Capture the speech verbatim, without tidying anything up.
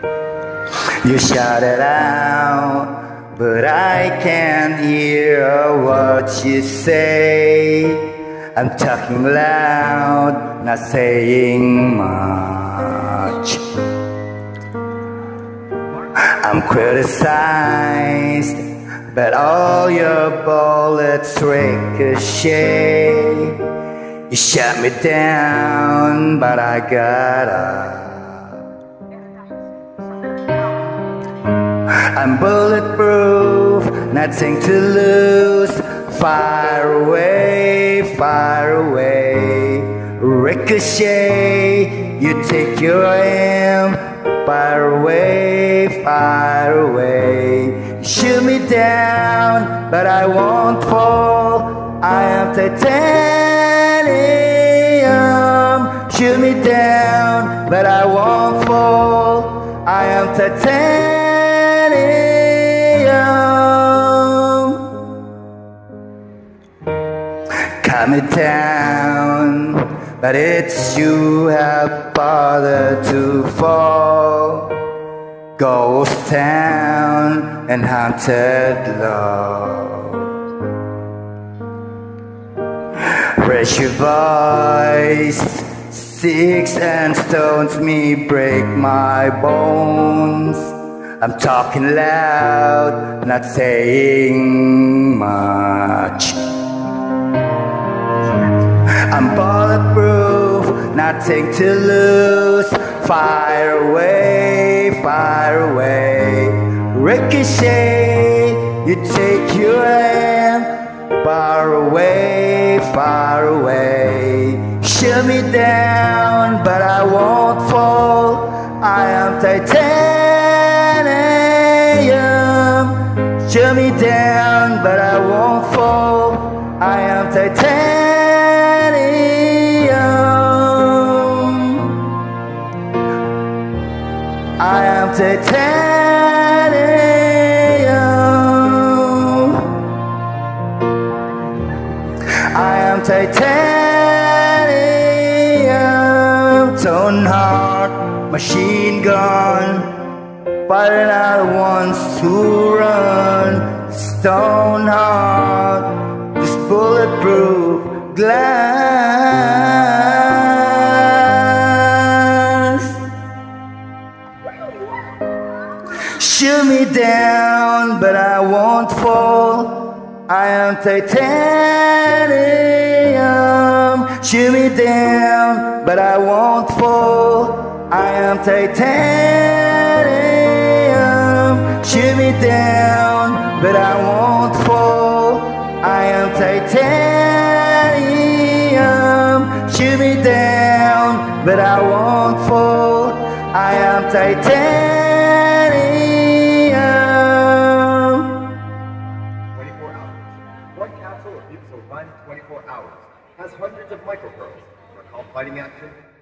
You shout it out, but I can't hear what you say. I'm talking loud, not saying much. I'm criticized, but all your bullets ricochet. You shut me down, but I got up. I'm bulletproof, nothing to lose. Fire away, fire away. Ricochet, you take your aim. Fire away, fire away. You shoot me down, but I won't fall. I am titanium. Shoot me down, but I won't fall. I am titanium. Cut me down, but it's you have bothered to fall. Ghost town and haunted love. Raise your voice, sticks and stones me break my bones. I'm talking loud, not saying much. I'm bulletproof, nothing to lose. Fire away, fire away. Ricochet, you take your aim. Far away, far away. Shoot me down, but I won't fall. I am titanium. Shoot me down, but I won't fall. I am titanium. I am titanium. I am titanium. Stone heart, machine gun, firing out wants to run. Stone heart, this bulletproof glass. Shoot me down, but I won't fall. I am titanium. Shoot me down, but I won't fall. I am titanium. Shoot me down, but I won't fall. I am titanium. Shoot me down, but I won't fall. I am titanium. twenty-four hours. One capsule of Mucosal One twenty-four hours has hundreds of micropearls. Recall fighting action?